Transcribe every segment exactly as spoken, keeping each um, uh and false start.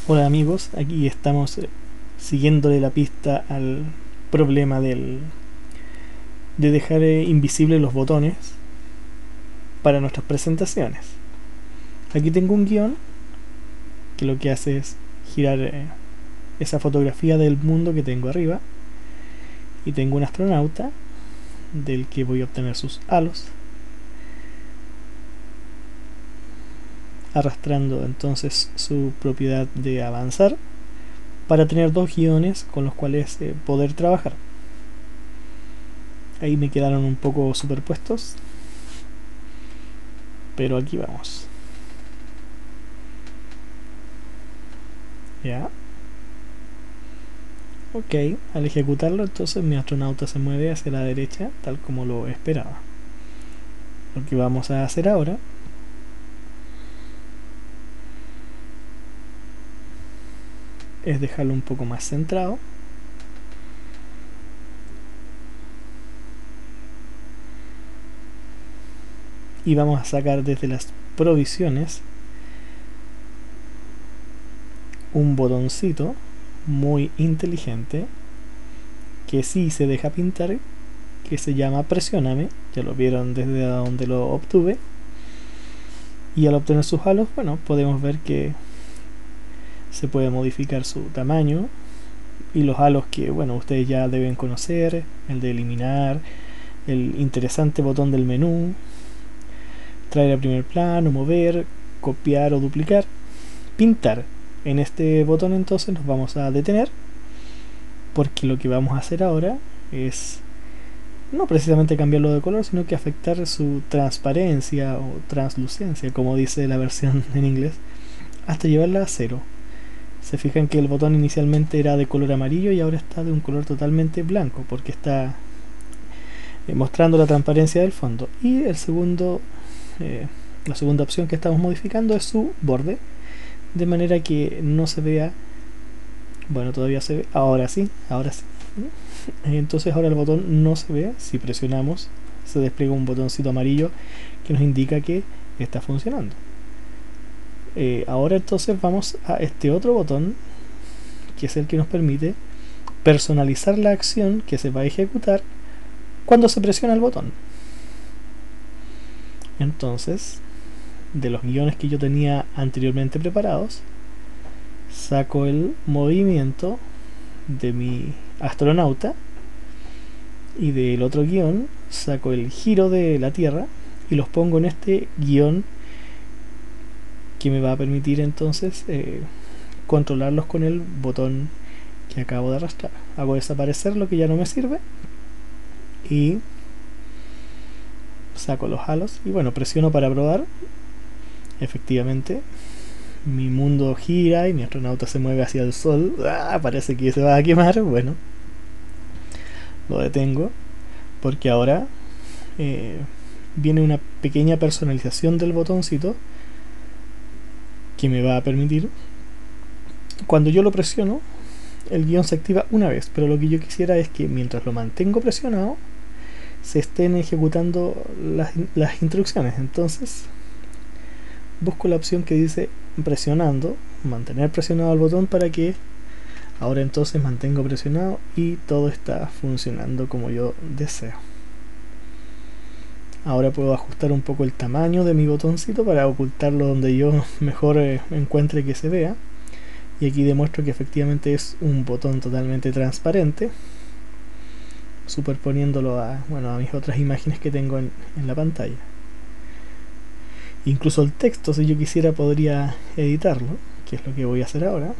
Hola amigos, aquí estamos eh, siguiéndole la pista al problema del, de dejar eh, invisibles los botones para nuestras presentaciones. Aquí tengo un guión que lo que hace es girar eh, esa fotografía del mundo que tengo arriba, y tengo un astronauta del que voy a obtener sus halos, arrastrando entonces su propiedad de avanzar para tener dos guiones con los cuales eh, poder trabajar. Ahí me quedaron un poco superpuestos, pero aquí vamos. Ya. Ok, al ejecutarlo entonces mi astronauta se mueve hacia la derecha tal como lo esperaba. Lo que vamos a hacer ahora es dejarlo un poco más centrado. Y vamos a sacar desde las provisiones un botoncito muy inteligente que sí se deja pintar, que se llama Presióname. Ya lo vieron desde donde lo obtuve. Y al obtener sus halos, bueno, podemos ver que se puede modificar su tamaño y los halos que, bueno, ustedes ya deben conocer: el de eliminar, el interesante botón del menú, traer a primer plano, mover, copiar o duplicar, pintar. En este botón entonces nos vamos a detener, porque lo que vamos a hacer ahora es no precisamente cambiarlo de color, sino que afectar su transparencia o translucencia, como dice la versión en inglés, hasta llevarla a cero. Se fijan que el botón inicialmente era de color amarillo y ahora está de un color totalmente blanco, porque está eh, mostrando la transparencia del fondo. Y el segundo, eh, la segunda opción que estamos modificando es su borde, de manera que no se vea. Bueno, todavía se ve, ahora sí, ahora sí. Entonces ahora el botón no se ve. Si presionamos, se despliega un botoncito amarillo que nos indica que está funcionando. Eh, ahora entonces vamos a este otro botón, que es el que nos permite personalizar la acción que se va a ejecutar cuando se presiona el botón. Entonces, de los guiones que yo tenía anteriormente preparados, saco el movimiento de mi astronauta, y del otro guión saco el giro de la Tierra y los pongo en este guión, que me va a permitir entonces eh, controlarlos con el botón que acabo de arrastrar. Hago desaparecer lo que ya no me sirve y saco los halos y bueno, presiono para probar. Efectivamente, mi mundo gira y mi astronauta se mueve hacia el sol. ¡Ah! Parece que se va a quemar. Bueno, lo detengo, porque ahora eh, viene una pequeña personalización del botoncito que me va a permitir, cuando yo lo presiono, el guión se activa una vez, pero lo que yo quisiera es que mientras lo mantengo presionado se estén ejecutando las, las instrucciones. Entonces busco la opción que dice presionando, mantener presionado el botón, para que ahora entonces mantengo presionado y todo está funcionando como yo deseo. Ahora puedo ajustar un poco el tamaño de mi botoncito para ocultarlo donde yo mejor eh, encuentre que se vea. Y aquí demuestro que efectivamente es un botón totalmente transparente, superponiéndolo a, bueno, a mis otras imágenes que tengo en, en la pantalla. Incluso el texto, si yo quisiera, podría editarlo, que es lo que voy a hacer ahora.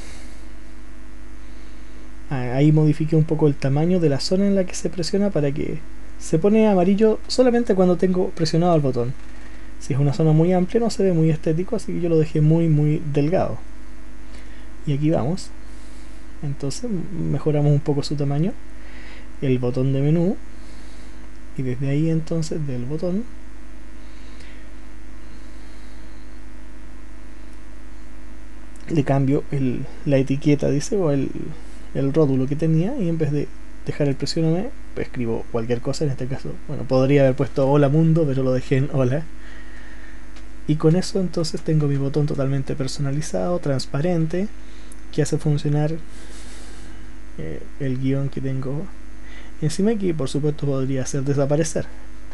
Ahí modifiqué un poco el tamaño de la zona en la que se presiona, para que se pone amarillo solamente cuando tengo presionado el botón. Si es una zona muy amplia no se ve muy estético, así que yo lo dejé muy muy delgado. Y aquí vamos. Entonces mejoramos un poco su tamaño, el botón de menú, y desde ahí entonces del botón le cambio el, la etiqueta, dice, o el, el rótulo que tenía, y en vez de dejar el presioname, pues escribo cualquier cosa. En este caso, bueno, podría haber puesto hola mundo, pero lo dejé en hola. Y con eso entonces tengo mi botón totalmente personalizado, transparente, que hace funcionar eh, el guión que tengo encima, que por supuesto podría hacer desaparecer.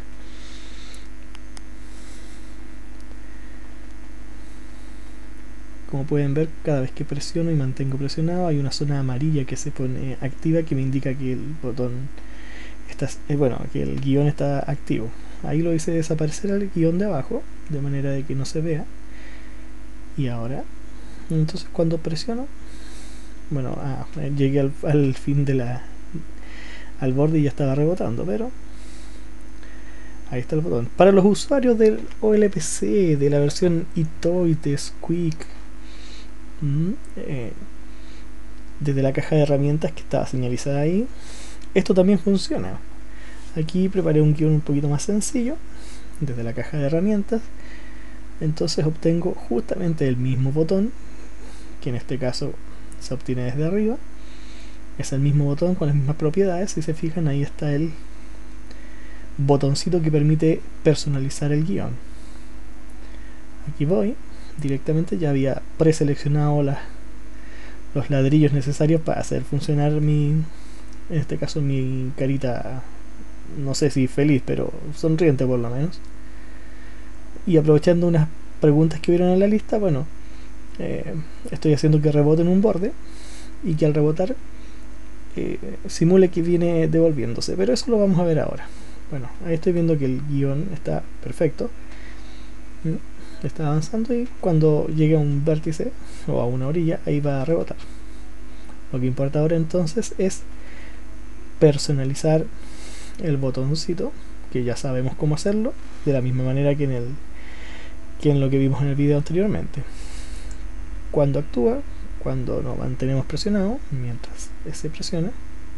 Como pueden ver, cada vez que presiono y mantengo presionado hay una zona amarilla que se pone activa, que me indica que el botón está, eh, bueno, que el guión está activo. Ahí lo hice desaparecer el guión de abajo, de manera de que no se vea. Y ahora, entonces cuando presiono, bueno, ah, llegué al, al fin de la al borde y ya estaba rebotando, pero ahí está el botón. Para los usuarios del O L P C, de la versión itoy de Squeak, mm, eh, desde la caja de herramientas que estaba señalizada ahí, esto también funciona. Aquí preparé un guión un poquito más sencillo desde la caja de herramientas, entonces obtengo justamente el mismo botón, que en este caso se obtiene desde arriba. Es el mismo botón con las mismas propiedades. Si se fijan, ahí está el botoncito que permite personalizar el guión. Aquí voy directamente, ya había preseleccionado la, los ladrillos necesarios para hacer funcionar mi, en este caso mi carita, no sé si feliz, pero sonriente por lo menos. Y aprovechando unas preguntas que hubieron en la lista, bueno, eh, estoy haciendo que rebote en un borde y que al rebotar eh, simule que viene devolviéndose, pero eso lo vamos a ver ahora. Bueno, ahí estoy viendo que el guión está perfecto, está avanzando, y cuando llegue a un vértice o a una orilla, ahí va a rebotar. Lo que importa ahora entonces es personalizar el botoncito, que ya sabemos cómo hacerlo, de la misma manera que en, el, que en lo que vimos en el video anteriormente. Cuando actúa, cuando lo mantenemos presionado, mientras se presiona,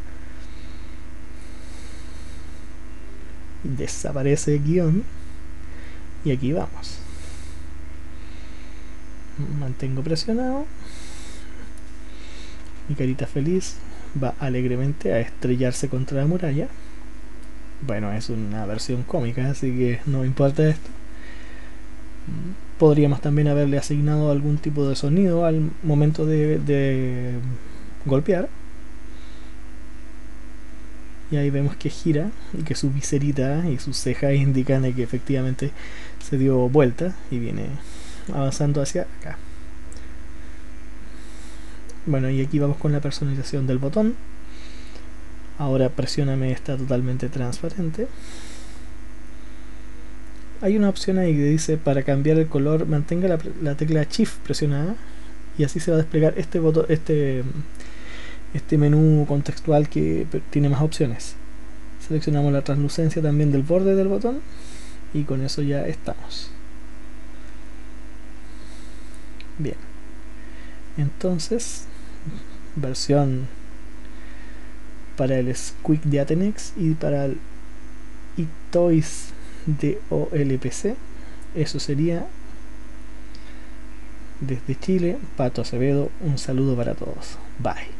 desaparece el guión y aquí vamos. Mantengo presionado, mi carita feliz va alegremente a estrellarse contra la muralla. Bueno, es una versión cómica, así que no importa esto. Podríamos también haberle asignado algún tipo de sonido al momento de, de golpear. Y ahí vemos que gira y que su viserita y sus cejas indican que efectivamente se dio vuelta y viene avanzando hacia acá. Bueno, y aquí vamos con la personalización del botón. Ahora presióname, está totalmente transparente. Hay una opción ahí que dice: para cambiar el color, mantenga la, la tecla Shift presionada, y así se va a desplegar este botón, este este menú contextual que tiene más opciones. Seleccionamos la translucencia también del borde del botón y con eso ya estamos. Bien, entonces versión para el Squeak de Atenex y para el itoy de O L P C. Eso sería. Desde Chile, Pato Acevedo, un saludo para todos. Bye.